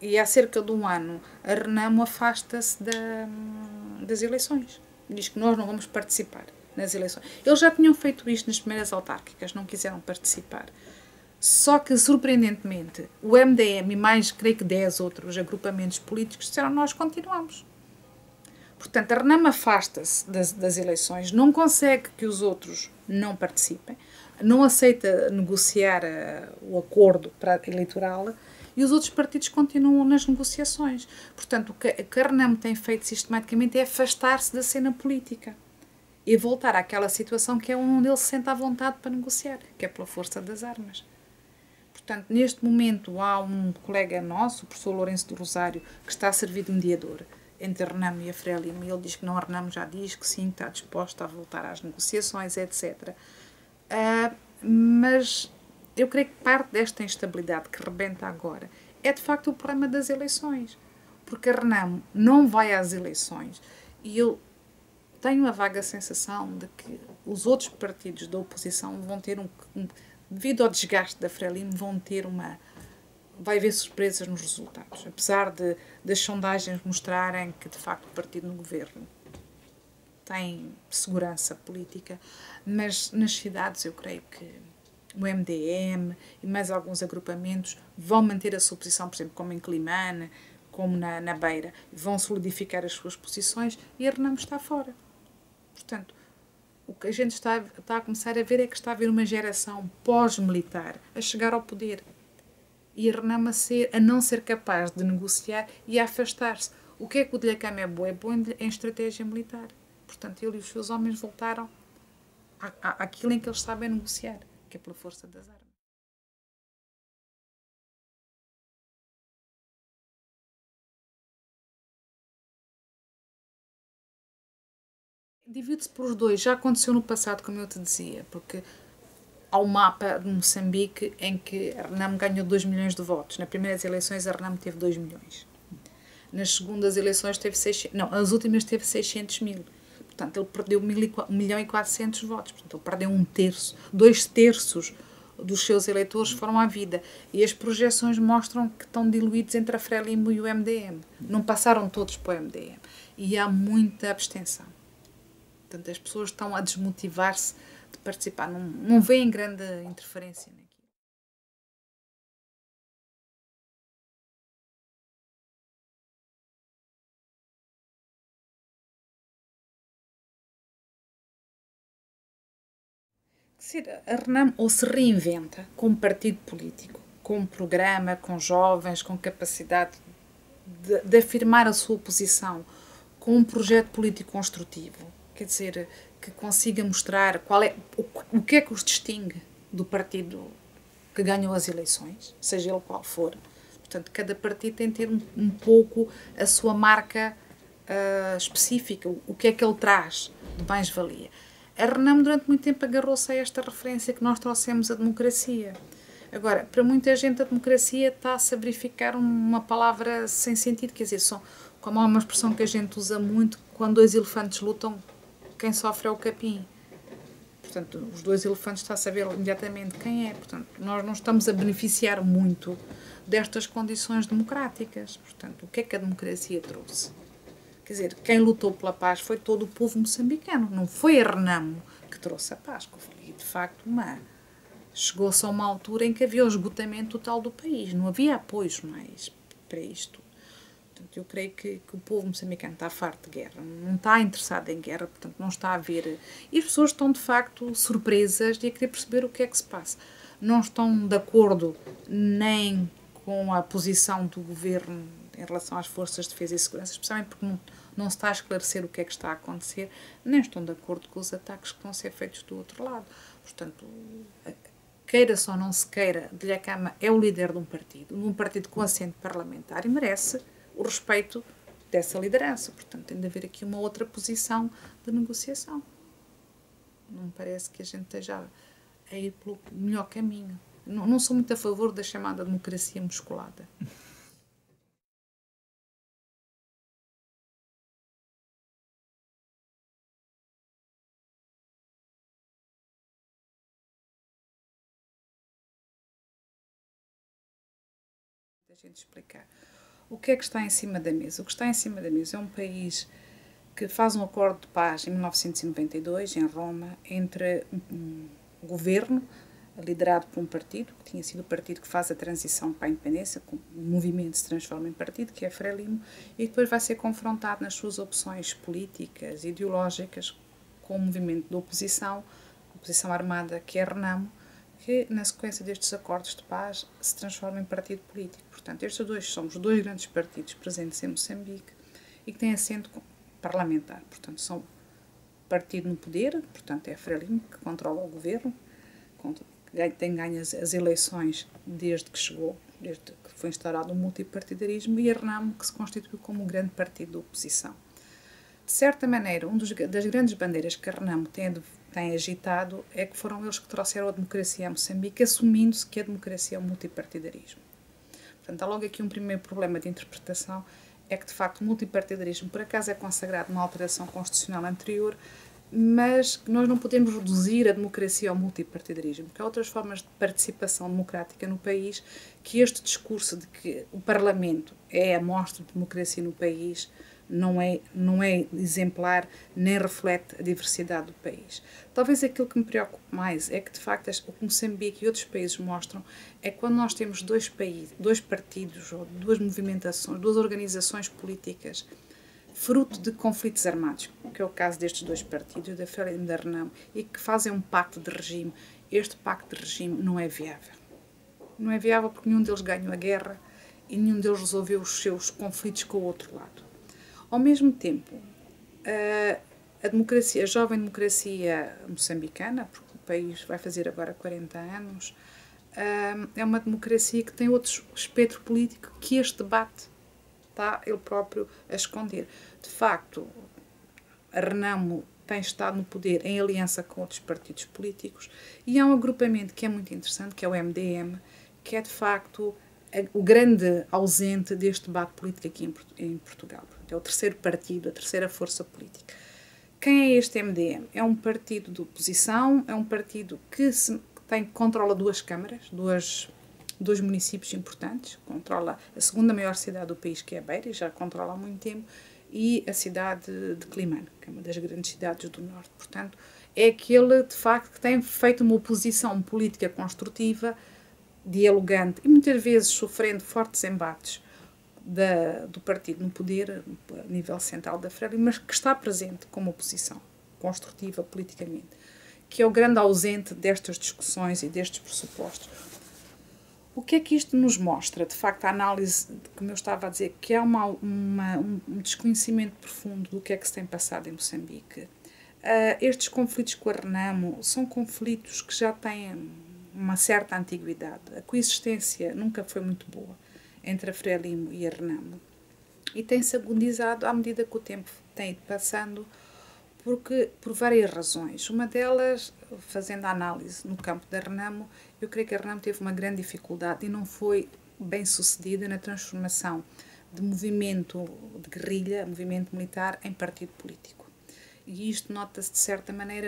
e há cerca de um ano a Renamo afasta-se das eleições. Diz que nós não vamos participar nas eleições. Eles já tinham feito isto nas primeiras autárquicas, não quiseram participar. Só que, surpreendentemente, o MDM e mais, creio que 10 outros agrupamentos políticos disseram nós continuamos. Portanto, a Renamo afasta-se das eleições, não consegue que os outros não participem, não aceita negociar o acordo eleitoral e os outros partidos continuam nas negociações. Portanto, o que a Renamo tem feito sistematicamente é afastar-se da cena política e voltar àquela situação que é onde ele se sente à vontade para negociar, que é pela força das armas. Portanto, neste momento há um colega nosso, o professor Lourenço do Rosário, que está a servir de mediador entre a Renamo e a Frelimo, e ele diz que não, a Renamo já diz que sim, está disposta a voltar às negociações, etc. Mas eu creio que parte desta instabilidade que rebenta agora é de facto o problema das eleições. Porque a Renamo não vai às eleições e eu tenho a vaga sensação de que os outros partidos da oposição vão ter devido ao desgaste da Frelimo, vai haver surpresas nos resultados. Apesar das sondagens mostrarem que, de facto, o partido no governo tem segurança política, mas nas cidades eu creio que o MDM e mais alguns agrupamentos vão manter a sua posição, por exemplo, como em Climane, como na Beira, vão solidificar as suas posições e a Renamo está fora. Portanto, o que a gente está a começar a ver é que está a haver uma geração pós-militar a chegar ao poder e a Renamo a não ser capaz de negociar e a afastar-se. O que é que o Dhlakama é bom? É bom em estratégia militar. Portanto, ele e os seus homens voltaram àquilo em que eles sabem negociar, que é pela força das armas. Divide-se por os dois. Já aconteceu no passado, como eu te dizia, porque há um mapa de Moçambique em que a Renamo ganhou 2 milhões de votos. Nas primeiras eleições a Renamo teve 2 milhões. Nas segundas eleições teve 600... Não, as últimas teve 600 mil. Portanto, ele perdeu 1 milhão e 400 votos. Portanto, ele perdeu 1/3. 2/3 dos seus eleitores foram à vida. E as projeções mostram que estão diluídos entre a Frelimo e o MDM. Não passaram todos para o MDM. E há muita abstenção. Portanto, as pessoas estão a desmotivar-se de participar. Não veem grande interferência naquilo. A Renamo ou se reinventa como partido político, com programa, com jovens, com capacidade de afirmar a sua posição, com um projeto político construtivo, quer dizer, que consiga mostrar o que é que os distingue do partido que ganhou as eleições, seja ele qual for. Portanto, cada partido tem de ter um pouco a sua marca específica, o que é que ele traz de mais-valia. A Renamo durante muito tempo agarrou-se a esta referência que nós trouxemos a democracia. Agora, para muita gente a democracia está-se a verificar uma palavra sem sentido, quer dizer, como há uma expressão que a gente usa muito, quando dois elefantes lutam, quem sofre é o capim. Portanto, os dois elefantes está a saber imediatamente quem é. Portanto, nós não estamos a beneficiar muito destas condições democráticas. Portanto, o que é que a democracia trouxe? Quer dizer, quem lutou pela paz foi todo o povo moçambicano. Não foi a Renamo que trouxe a paz. E, de facto, chegou-se a uma altura em que havia o esgotamento total do país. Não havia apoios mais para isto. Portanto, eu creio que o povo moçambicano está farto de guerra. Não está interessado em guerra, portanto, não está a ver. E as pessoas estão, de facto, surpresas e a querer perceber o que é que se passa. Não estão de acordo nem com a posição do governo em relação às forças de defesa e segurança, especialmente porque não se está a esclarecer o que é que está a acontecer, nem estão de acordo com os ataques que estão a ser feitos do outro lado. Portanto, queira-se ou não se queira, Dhlakama é o líder de um partido com assento parlamentar e merece o respeito dessa liderança. Portanto, tem de haver aqui uma outra posição de negociação. Não me parece que a gente esteja a ir pelo melhor caminho. Não sou muito a favor da chamada democracia musculada. A gente explicar. O que é que está em cima da mesa? O que está em cima da mesa é um país que faz um acordo de paz em 1992, em Roma, entre um governo liderado por um partido, que tinha sido o partido que faz a transição para a independência, com o movimento se transforma em partido, que é Frelimo, e depois vai ser confrontado nas suas opções políticas, ideológicas, com o movimento de oposição armada, que é Renamo, que na sequência destes acordos de paz se transforma em partido político. Portanto, estes dois são os dois grandes partidos presentes em Moçambique e que têm assento parlamentar. Portanto, são partido no poder, portanto é Frelimo que controla o governo, tem ganho as eleições desde que chegou, desde que foi instaurado o multipartidarismo, e a Renamo que se constituiu como um grande partido de oposição. De certa maneira, das grandes bandeiras que a Renamo tem agitado é que foram eles que trouxeram a democracia a Moçambique, assumindo-se que a democracia é o multipartidarismo. Portanto, há logo aqui um primeiro problema de interpretação, é que de facto o multipartidarismo por acaso é consagrado numa alteração constitucional anterior, mas nós não podemos reduzir a democracia ao multipartidarismo, porque há outras formas de participação democrática no país, que este discurso de que o Parlamento é a mostra de democracia no país não é exemplar, nem reflete a diversidade do país. Talvez aquilo que me preocupe mais é que, de facto, o que Moçambique e outros países mostram é que quando nós temos dois partidos, ou duas movimentações, duas organizações políticas, fruto de conflitos armados, que é o caso destes dois partidos, da Frelimo e da Renamo, e que fazem um pacto de regime, este pacto de regime não é viável. Não é viável porque nenhum deles ganhou a guerra e nenhum deles resolveu os seus conflitos com o outro lado. Ao mesmo tempo, a jovem democracia moçambicana, porque o país vai fazer agora 40 anos, é uma democracia que tem outro espectro político que este debate está ele próprio a esconder. De facto, a Renamo tem estado no poder em aliança com outros partidos políticos e há um agrupamento que é muito interessante, que é o MDM, que é de facto o grande ausente deste debate político aqui em Portugal. É o terceiro partido, a terceira força política. Quem é este MDM? É um partido de oposição, é um partido que controla duas câmaras, dois municípios importantes, controla a segunda maior cidade do país, que é Beira, e já controla há muito tempo, e a cidade de Climane, que é uma das grandes cidades do norte. Portanto, é aquele, de facto, que tem feito uma oposição política construtiva, dialogante e muitas vezes sofrendo fortes embates do partido no poder, a nível central da Frelimo, mas que está presente como oposição construtiva politicamente, que é o grande ausente destas discussões e destes pressupostos. O que é que isto nos mostra? De facto, a análise, como eu estava a dizer, que há um desconhecimento profundo do que é que se tem passado em Moçambique. Estes conflitos com a Renamo são conflitos que já têm uma certa antiguidade. A coexistência nunca foi muito boa entre a Frelimo e a Renamo. E tem-se agudizado à medida que o tempo tem ido passando, por várias razões. Uma delas, fazendo a análise no campo da Renamo, eu creio que a Renamo teve uma grande dificuldade e não foi bem sucedida na transformação de movimento de guerrilha, movimento militar, em partido político. E isto nota-se de certa maneira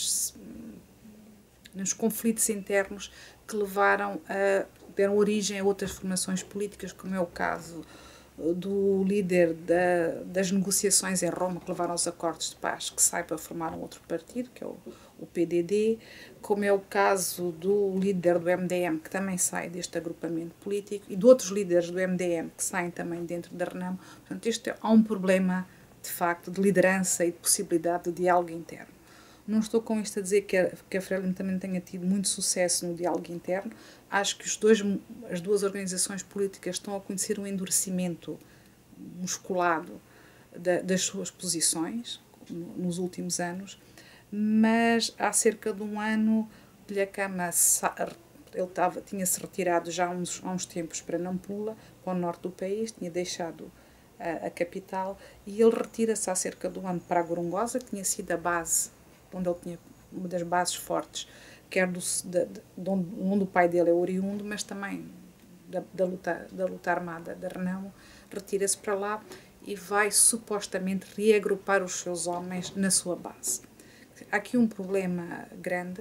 nos conflitos internos que deram origem a outras formações políticas, como é o caso do líder das negociações em Roma, que levaram aos acordos de paz, que sai para formar um outro partido, que é o PDD, como é o caso do líder do MDM, que também sai deste agrupamento político, e de outros líderes do MDM, que saem também dentro da Renamo. Portanto, há um problema, de facto, de liderança e de possibilidade de diálogo interno. Não estou com isto a dizer que a Frelimo também tenha tido muito sucesso no diálogo interno. Acho que as duas organizações políticas estão a conhecer um endurecimento musculado das suas posições nos últimos anos, mas há cerca de um ano Dhlakama tinha-se retirado já há uns tempos para Nampula, para o norte do país, tinha deixado a capital, e ele retira-se há cerca de um ano para a Gorongosa, que tinha sido a base onde ele tinha uma das bases fortes, quer onde o pai dele é oriundo, mas também da luta armada da Renamo, retira-se para lá e vai supostamente reagrupar os seus homens na sua base. Há aqui um problema grande.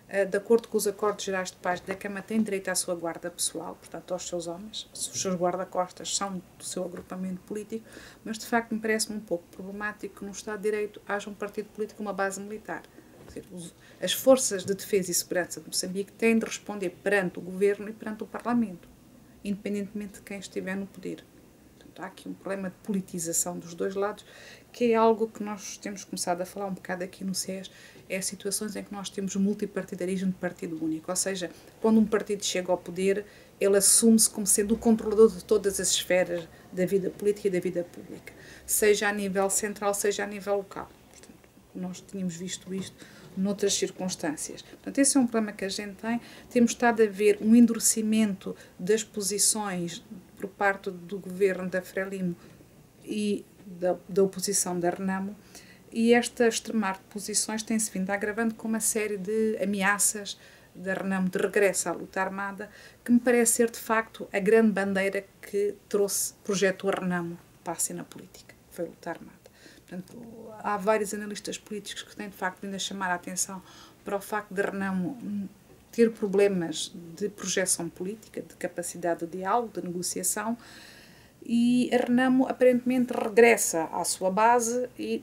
De acordo com os acordos gerais de paz da Cama, tem direito à sua guarda pessoal, portanto aos seus homens, os seus guarda-costas são do seu agrupamento político, mas de facto me parece-me um pouco problemático que no Estado de Direito haja um partido político com uma base militar. Quer dizer, as forças de defesa e segurança de Moçambique têm de responder perante o governo e perante o Parlamento, independentemente de quem estiver no poder. Portanto, há aqui um problema de politização dos dois lados, que é algo que nós temos começado a falar um bocado aqui no SES, é situações em que nós temos multipartidarismo de partido único, ou seja, quando um partido chega ao poder, ele assume-se como sendo o controlador de todas as esferas da vida política e da vida pública, seja a nível central, seja a nível local. Portanto, nós tínhamos visto isto noutras circunstâncias. Portanto, esse é um problema que a gente tem. Temos estado a ver um endurecimento das posições por parte do governo da Frelimo e da oposição da Renamo, e esta extremar de posições tem-se vindo agravando com uma série de ameaças da Renamo de regresso à luta armada, que me parece ser de facto a grande bandeira que projetou a Renamo para a cena política, foi a luta armada. Portanto, há vários analistas políticos que têm de facto vindo a chamar a atenção para o facto de Renamo ter problemas de projeção política, de capacidade de diálogo, de negociação, e a Renamo aparentemente regressa à sua base e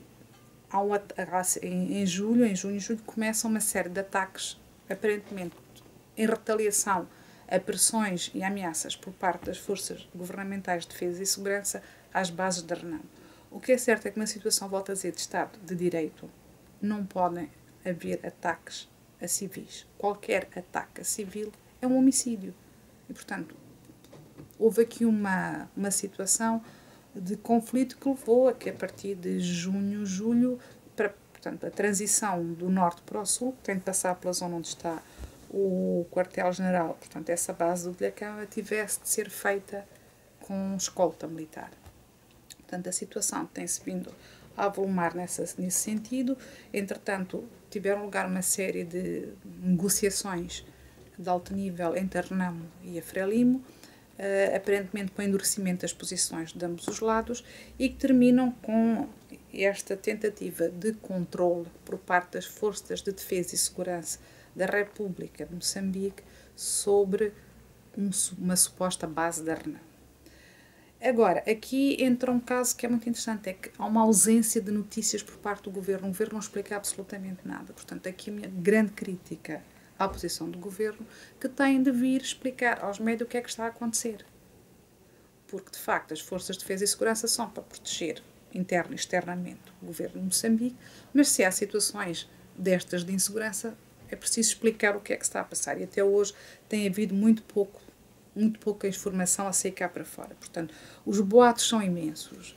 em junho e julho começam uma série de ataques, aparentemente em retaliação a pressões e ameaças por parte das forças governamentais de defesa e segurança às bases da Renamo. O que é certo é que, na situação, volto a dizer, de Estado de Direito, não podem haver ataques a civis. Qualquer ataque a civil é um homicídio. E, portanto, houve aqui uma situação de conflito que levou a que, a partir de junho, julho, portanto, a transição do norte para o sul, que tem de passar pela zona onde está o quartel-general, portanto, essa base do Dhlakama, tivesse de ser feita com escolta militar. Portanto, a situação tem-se vindo a avolumar nesse sentido. Entretanto, tiveram lugar uma série de negociações de alto nível entre a Renamo e a Frelimo, aparentemente com o endurecimento das posições de ambos os lados, e que terminam com esta tentativa de controle por parte das forças de defesa e segurança da República de Moçambique sobre uma suposta base da Renamo. Agora, aqui entra um caso que é muito interessante, é que há uma ausência de notícias por parte do governo. O governo não explica absolutamente nada. Portanto, aqui a minha grande crítica à posição do governo, que tem de vir explicar aos médios o que é que está a acontecer. Porque, de facto, as forças de defesa e segurança são para proteger interno e externamente o governo de Moçambique, mas se há situações destas de insegurança, é preciso explicar o que é que está a passar. E até hoje tem havido muito pouca informação a sair cá para fora. Portanto, os boatos são imensos.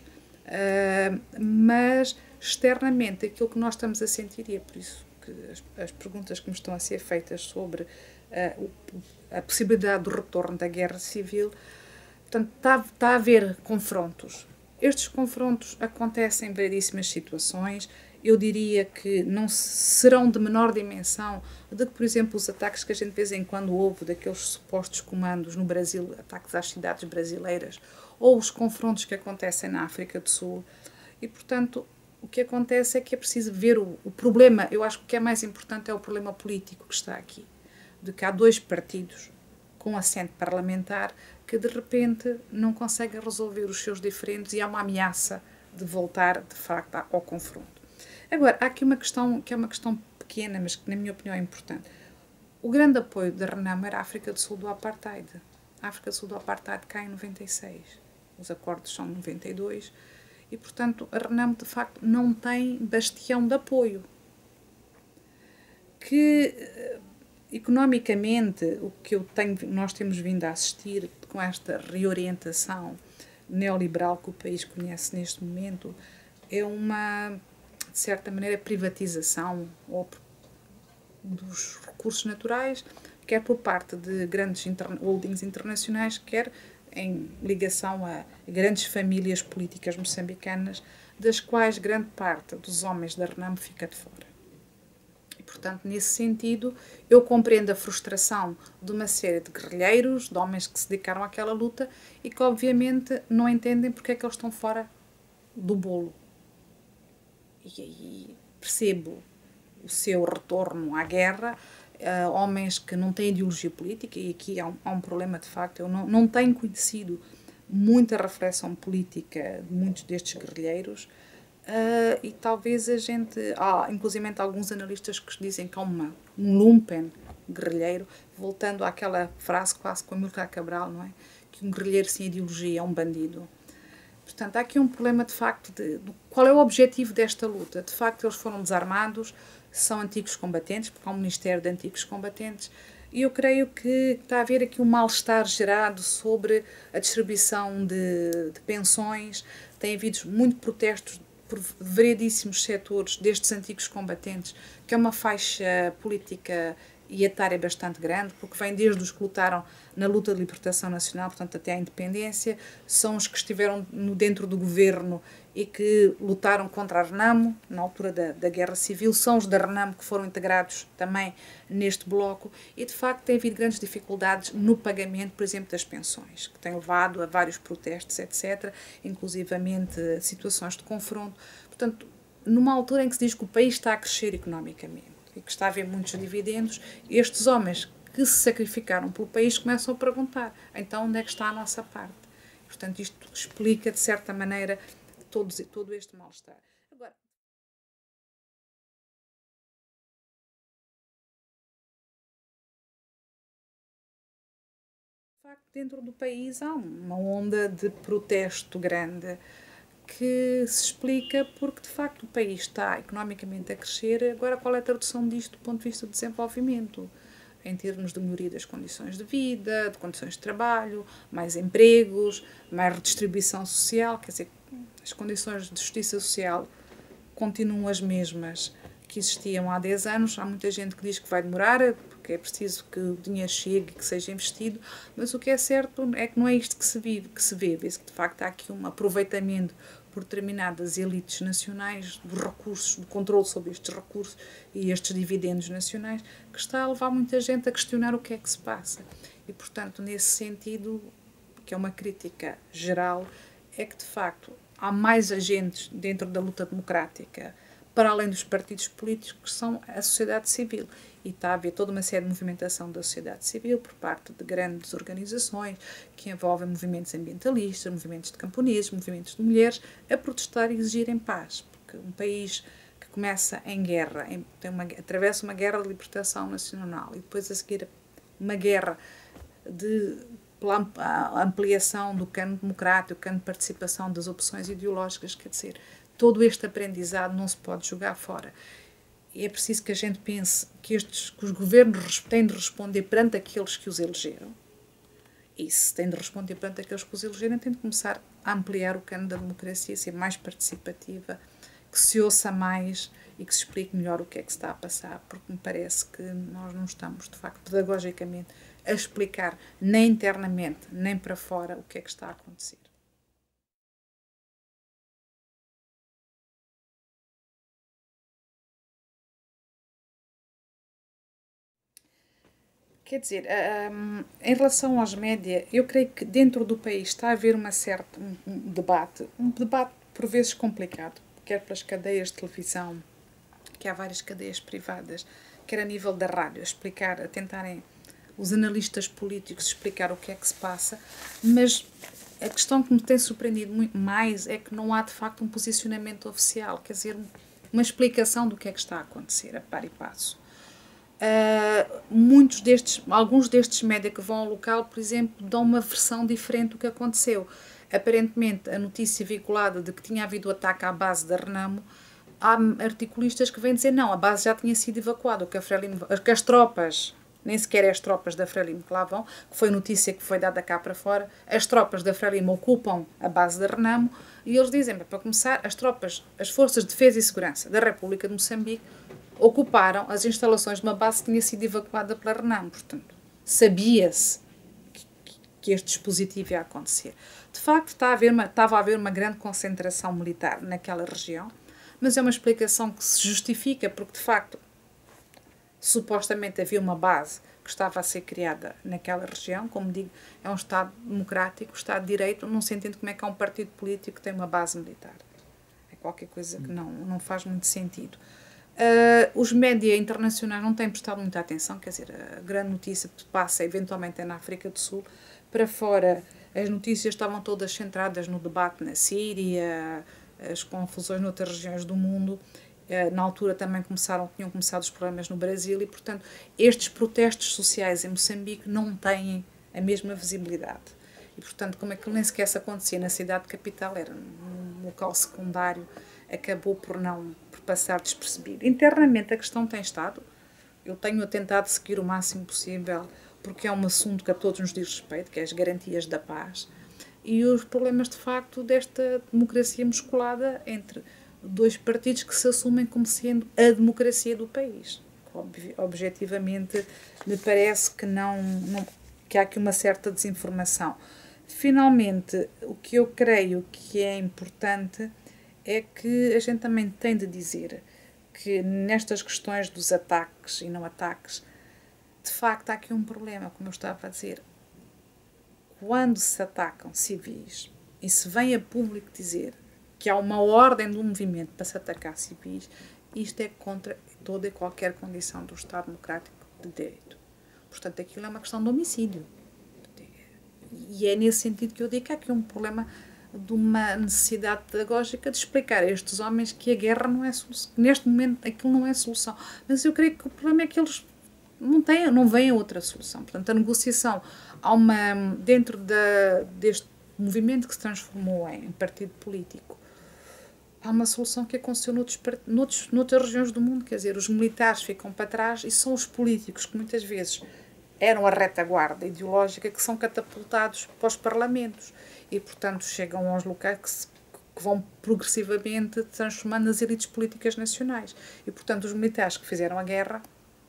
Mas, externamente, aquilo que nós estamos a sentir, e é por isso que as perguntas que me estão a ser feitas sobre a possibilidade do retorno da guerra civil, portanto, está a haver confrontos. Estes confrontos acontecem em variedíssimas situações. Eu diria que não serão de menor dimensão do que, por exemplo, os ataques que a gente de vez em quando houve daqueles supostos comandos no Brasil, ataques às cidades brasileiras, ou os confrontos que acontecem na África do Sul. E, portanto, o que acontece é que é preciso ver o problema. Eu acho que o que é mais importante é o problema político que está aqui. De que há dois partidos com assento parlamentar que, de repente, não conseguem resolver os seus diferendos e há uma ameaça de voltar, de facto, ao confronto. Agora, há aqui uma questão que é uma questão pequena, mas que, na minha opinião, é importante. O grande apoio da Renamo era a África do Sul do Apartheid. A África do Sul do Apartheid cai em 96. Os acordos são de 92. E, portanto, a Renamo, de facto, não tem bastião de apoio. Que, economicamente, o que nós temos vindo a assistir com esta reorientação neoliberal que o país conhece neste momento é uma, de certa maneira, privatização dos recursos naturais, quer por parte de grandes holdings internacionais, quer em ligação a grandes famílias políticas moçambicanas, das quais grande parte dos homens da Renamo fica de fora. E, portanto, nesse sentido, eu compreendo a frustração de uma série de guerrilheiros, de homens que se dedicaram àquela luta e que, obviamente, não entendem porque é que eles estão fora do bolo. E aí percebo o seu retorno à guerra, homens que não têm ideologia política, e aqui há um problema de facto. Eu não tenho conhecido muita reflexão política de muitos destes guerrilheiros, e talvez a gente. Há inclusive alguns analistas que dizem que há um lumpen guerrilheiro, voltando àquela frase quase com Amílcar Cabral, não é? Que um guerrilheiro sem ideologia é um bandido. Portanto, há aqui um problema de facto de qual é o objetivo desta luta. De facto, eles foram desarmados, são antigos combatentes, porque há um Ministério de Antigos Combatentes, e eu creio que está a haver aqui um mal-estar gerado sobre a distribuição de pensões. Tem havido muito protestos por variedíssimos setores destes antigos combatentes, que é uma faixa política e etária bastante grande, porque vem desde os que lutaram na luta de libertação nacional, portanto até à independência, são os que estiveram dentro do governo e que lutaram contra a Renamo na altura da Guerra Civil, são os da Renamo que foram integrados também neste bloco, e de facto tem havido grandes dificuldades no pagamento, por exemplo, das pensões, que tem levado a vários protestos, etc., inclusivamente situações de confronto. Portanto, numa altura em que se diz que o país está a crescer economicamente e que está a haver muitos dividendos, estes homens que se sacrificaram pelo país começam a perguntar, então onde é que está a nossa parte? Portanto, isto explica, de certa maneira, todo este mal-estar. Agora, de facto, dentro do país há uma onda de protesto grande que se explica porque, de facto, o país está economicamente a crescer. Agora, qual é a tradução disto do ponto de vista do desenvolvimento? Em termos de melhoria das condições de vida, de condições de trabalho, mais empregos, mais redistribuição social, quer dizer, as condições de justiça social continuam as mesmas que existiam há 10 anos. Há muita gente que diz que vai demorar, porque é preciso que o dinheiro chegue e que seja investido, mas o que é certo é que não é isto que se vê. Vê-se que de facto há aqui um aproveitamento por determinadas elites nacionais dos recursos, do controle sobre estes recursos e estes dividendos nacionais, que está a levar muita gente a questionar o que é que se passa. E, portanto, nesse sentido, que é uma crítica geral, é que, de facto, há mais agentes dentro da luta democrática, para além dos partidos políticos, que são a sociedade civil. E está a haver toda uma série de movimentação da sociedade civil por parte de grandes organizações que envolvem movimentos ambientalistas, movimentos de camponeses, movimentos de mulheres, a protestar e exigirem paz. Porque um país que começa em guerra, atravessa uma guerra de libertação nacional e depois a seguir uma guerra pela ampliação do cano democrático, do cano de participação das opções ideológicas, quer dizer, todo este aprendizado não se pode jogar fora. E é preciso que a gente pense que os governos têm de responder perante aqueles que os elegeram. E se têm de responder perante aqueles que os elegeram, têm de começar a ampliar o cano da democracia, ser mais participativa, que se ouça mais e que se explique melhor o que é que se está a passar, porque me parece que nós não estamos, de facto, pedagogicamente, a explicar nem internamente, nem para fora o que é que está a acontecer. Quer dizer, em relação aos média, eu creio que dentro do país está a haver um debate por vezes complicado, quer pelas cadeias de televisão, que há várias cadeias privadas, quer a nível da rádio, a tentarem os analistas políticos explicar o que é que se passa, mas a questão que me tem surpreendido muito mais é que não há de facto um posicionamento oficial, quer dizer, uma explicação do que é que está a acontecer a par e passo. Alguns destes média que vão ao local, por exemplo, dão uma versão diferente do que aconteceu. Aparentemente, a notícia veiculada de que tinha havido ataque à base da Renamo, há articulistas que vêm dizer não, a base já tinha sido evacuada, que as tropas, nem sequer as tropas da Frelimo que lá vão, que foi notícia que foi dada cá para fora, as tropas da Frelimo ocupam a base da Renamo, e eles dizem, para começar, as forças de defesa e segurança da República de Moçambique ocuparam as instalações de uma base que tinha sido evacuada pela Renamo. Portanto, sabia-se que este dispositivo ia acontecer. De facto, estava a haver uma grande concentração militar naquela região, mas é uma explicação que se justifica porque, de facto, supostamente havia uma base que estava a ser criada naquela região. Como digo, é um Estado democrático, um Estado de Direito, não se entende como é que há um partido político que tem uma base militar. É qualquer coisa que não faz muito sentido. Os média internacionais não têm prestado muita atenção, quer dizer, a grande notícia que passa eventualmente é na África do Sul. Para fora, as notícias estavam todas centradas no debate na Síria, as confusões noutras regiões do mundo. Na altura também tinham começado os problemas no Brasil e, portanto, estes protestos sociais em Moçambique não têm a mesma visibilidade. E, portanto, como aquilo nem sequer se acontecia na cidade capital, era num local secundário, acabou por passar despercebido. Internamente a questão tem estado, eu tenho tentado seguir o máximo possível, porque é um assunto que a todos nos diz respeito, que é as garantias da paz, e os problemas de facto desta democracia musculada entre dois partidos que se assumem como sendo a democracia do país. Objetivamente, me parece que que há aqui uma certa desinformação. Finalmente, o que eu creio que é importante é que a gente também tem de dizer que nestas questões dos ataques e não ataques, de facto há aqui um problema, como eu estava a dizer. Quando se atacam civis e se vem a público dizer que há uma ordem do movimento para se atacar civis, isto é contra toda e qualquer condição do Estado Democrático de Direito. Portanto, aquilo é uma questão de homicídio. E é nesse sentido que eu digo que há aqui um problema de uma necessidade pedagógica de explicar a estes homens que a guerra não é solução. Neste momento, aquilo não é solução. Mas eu creio que o problema é que eles não veem outra solução. Portanto, a negociação, dentro deste movimento que se transformou em partido político, há uma solução que aconteceu noutras regiões do mundo, quer dizer, os militares ficam para trás e são os políticos que muitas vezes eram a retaguarda ideológica que são catapultados para os parlamentos e, portanto, chegam aos locais que vão progressivamente transformando as elites políticas nacionais. E, portanto, os militares que fizeram a guerra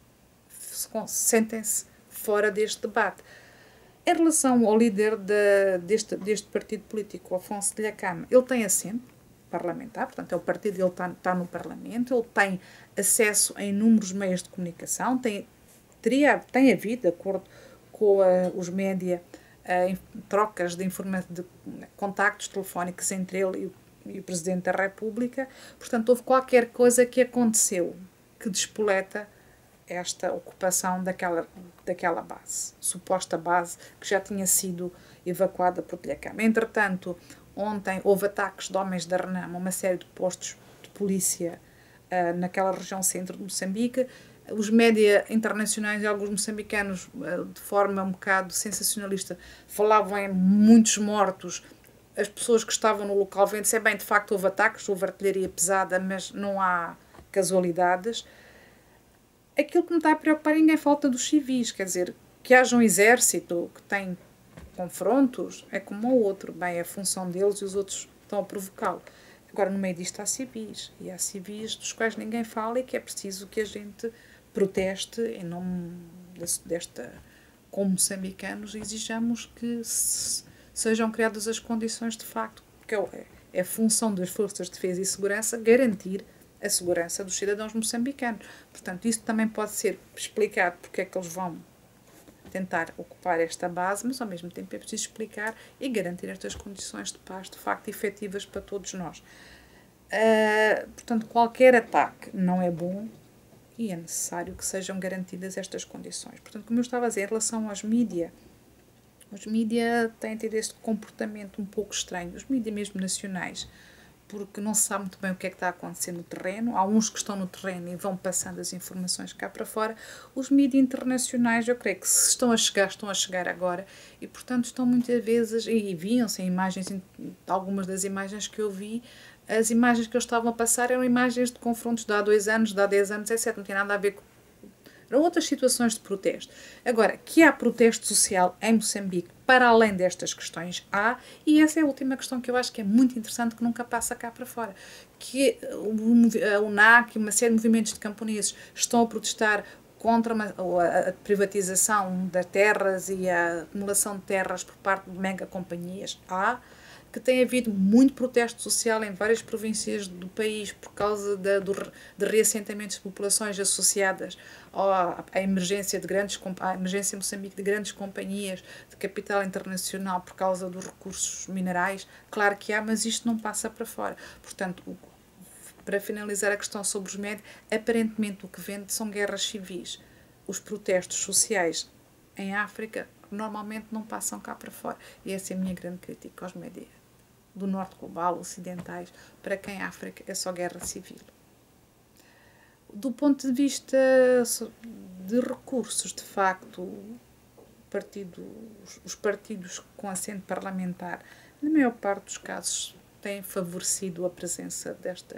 sentem-se fora deste debate. Em relação ao líder deste partido político, Afonso de Lhacama, ele tem assento parlamentar, portanto é o partido, ele está no Parlamento, ele tem acesso a inúmeros meios de comunicação, tem havido, de acordo com os média, trocas de contactos telefónicos entre ele e o Presidente da República. Portanto, houve qualquer coisa que aconteceu que despoleta esta ocupação daquela base, suposta base que já tinha sido evacuada por Lhacama. Entretanto, ontem houve ataques de homens da Renamo a uma série de postos de polícia naquela região centro de Moçambique. Os média internacionais e alguns moçambicanos, de forma um bocado sensacionalista, falavam em muitos mortos. As pessoas que estavam no local vêm dizer, bem, de facto houve ataques, houve artilharia pesada, mas não há casualidades. Aquilo que me está a preocupar ninguém é a falta dos civis, quer dizer, que haja um exército que tem confrontos, é como o outro, bem, é a função deles e os outros estão a provocá-lo. Agora, no meio disto há civis, e há civis dos quais ninguém fala e que é preciso que a gente proteste em nome como moçambicanos, e exijamos que sejam criadas as condições de facto, porque é a função das forças de defesa e segurança garantir a segurança dos cidadãos moçambicanos. Portanto, isso também pode ser explicado porque é que eles vão tentar ocupar esta base, mas ao mesmo tempo é preciso explicar e garantir estas condições de paz de facto efetivas para todos nós. Portanto, qualquer ataque não é bom e é necessário que sejam garantidas estas condições. Portanto, como eu estava a dizer, em relação aos mídia, os mídia têm tido este comportamento um pouco estranho, os mídia mesmo nacionais, porque não se sabe muito bem o que é que está a acontecer no terreno. Há uns que estão no terreno e vão passando as informações cá para fora. Os mídias internacionais, eu creio que se estão a chegar agora e, portanto, estão muitas vezes, e viam-se em imagens, algumas das imagens que eu vi, as imagens que eles estavam a passar eram imagens de confrontos de há 2 anos, de há 10 anos, etc. Não tem nada a ver com... Eram outras situações de protesto. Agora, que há protesto social em Moçambique, para além destas questões, há, e essa é a última questão que eu acho que é muito interessante, que nunca passa cá para fora, que a UNAC e uma série de movimentos de camponeses estão a protestar contra a privatização das terras e a acumulação de terras por parte de mega companhias. Há, que tem havido muito protesto social em várias províncias do país por causa de reassentamentos de populações associadas à emergência à emergência em Moçambique de grandes companhias de capital internacional por causa dos recursos minerais. Claro que há, mas isto não passa para fora. Portanto, Para finalizar a questão sobre os médias, aparentemente o que vende são guerras civis. Os protestos sociais em África normalmente não passam cá para fora. E essa é a minha grande crítica aos médias do norte global, ocidentais, para quem a África é só guerra civil. Do ponto de vista de recursos, de facto, os partidos com assento parlamentar, na maior parte dos casos, têm favorecido a presença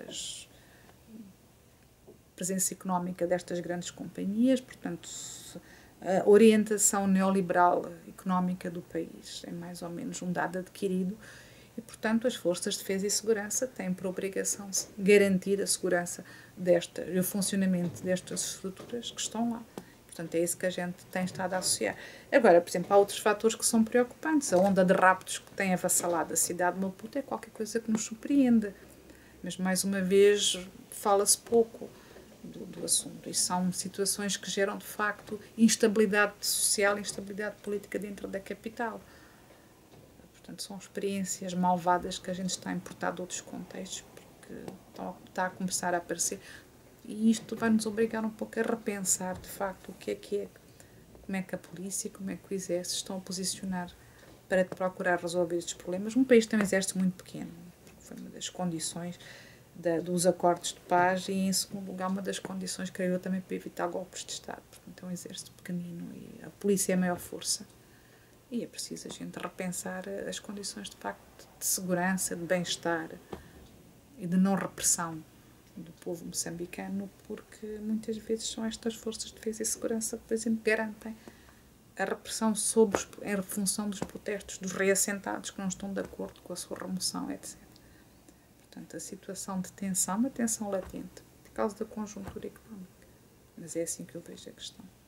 económica destas grandes companhias, portanto, a orientação neoliberal económica do país é mais ou menos um dado adquirido e, portanto, as forças de defesa e segurança têm por obrigação garantir a segurança e o funcionamento destas estruturas que estão lá. Portanto, é isso que a gente tem estado a associar. Agora, por exemplo, há outros fatores que são preocupantes. A onda de raptos que tem avassalado a cidade de Maputo é qualquer coisa que nos surpreende. Mas, mais uma vez, fala-se pouco do assunto. E são situações que geram, de facto, instabilidade social e instabilidade política dentro da capital. Portanto, são experiências malvadas que a gente está a importar de outros contextos, porque está a começar a aparecer. E isto vai nos obrigar um pouco a repensar, de facto, o que é, como é que a polícia, como é que o exército estão a posicionar para procurar resolver estes problemas. Um país tem um exército muito pequeno, foi uma das condições dos acordos de paz e, em segundo lugar, uma das condições, creio eu, também para evitar golpes de Estado. Portanto, é um exército pequenino e a polícia é a maior força. E é preciso a gente repensar as condições, de facto, de segurança, de bem-estar e de não repressão do povo moçambicano, porque muitas vezes são estas forças de defesa e segurança que, por exemplo, garantem a repressão em função dos protestos dos reassentados que não estão de acordo com a sua remoção, etc. Portanto, a situação de tensão, uma tensão latente, por causa da conjuntura económica. Mas é assim que eu vejo a questão.